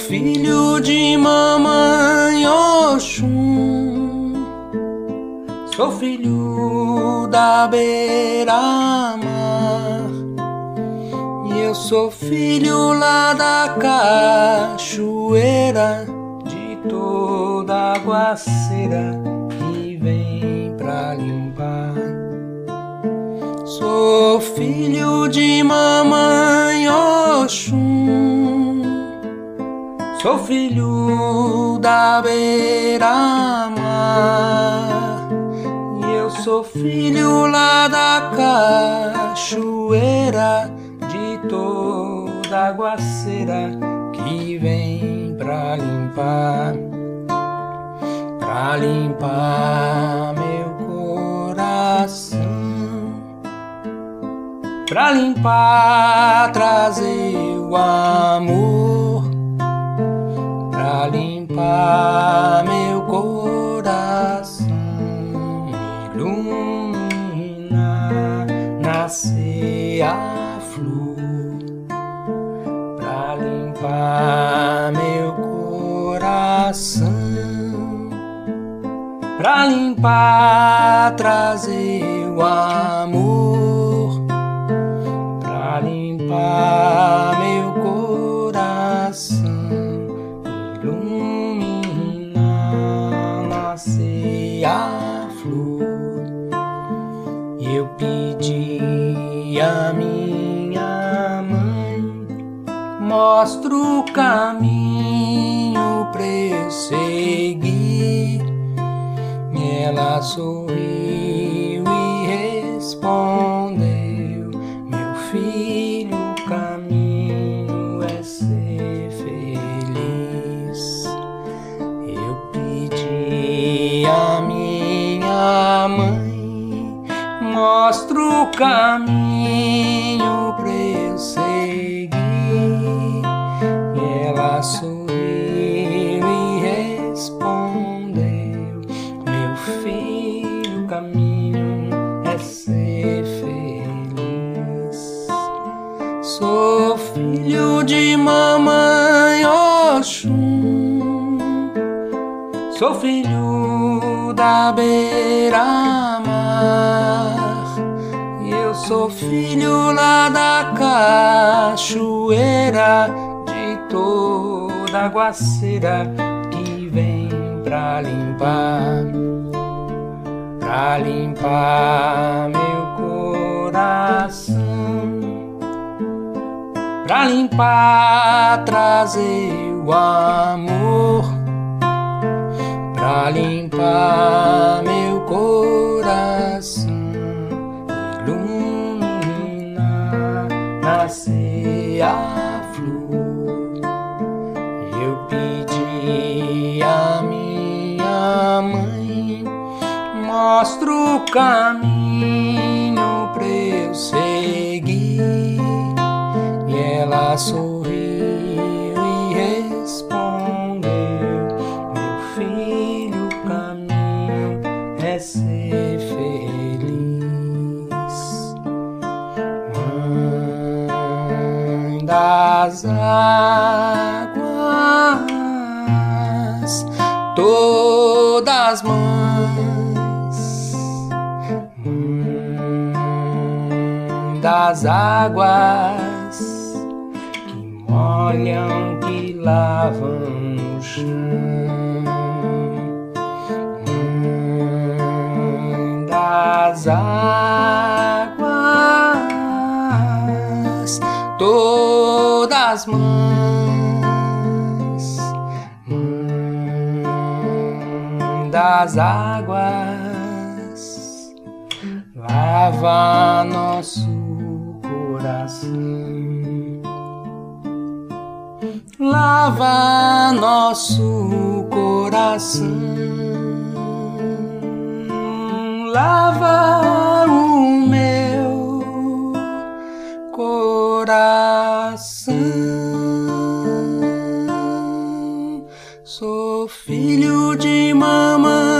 filho de mamãe Oxum, sou filho da beira-mar, e eu sou filho lá da cachoeira, de toda aguaceira que vem pra limpar. Sou filho de mamãe Oxum, sou filho da beira-mar, e eu sou filho lá da cachoeira, de toda aguaceira que vem pra limpar meu coração, pra limpar, trazer o amor, pra limpar meu coração, iluminar, nascer a flor, pra limpar meu coração, pra limpar, trazer o amor, pra limpar meu coração, iluminar, nascer a flor. Eu pedi a minha mãe, mostra o caminho pra eu seguir. Ela sorriu e respondeu: meu filho, o caminho é ser feliz. Eu pedi a minha mãe, mostra o caminho pra eu seguir. Ela sorriu e respondeu: meu filho, o caminho é ser feliz. Sou filho de mamãe Oxum, sou filho da beira-mar, e eu sou filho lá da cachoeira, de toda aguaceira que vem pra limpar meu coração, pra limpar, trazer o amor, pra limpar meu coração, iluminar, nascer a flor. Eu pedi a minha mãe, mostra o caminho pra eu seguir. E ela sorriu e respondeu: meu filho, o caminho é ser feliz. Mãe das águas, todas mães, mãe das águas que molham, que lavam o chão, mãe das águas, todas mães, mãe das águas, lava nosso coração, lava nosso coração, lava o meu coração. Sou filho de mamãe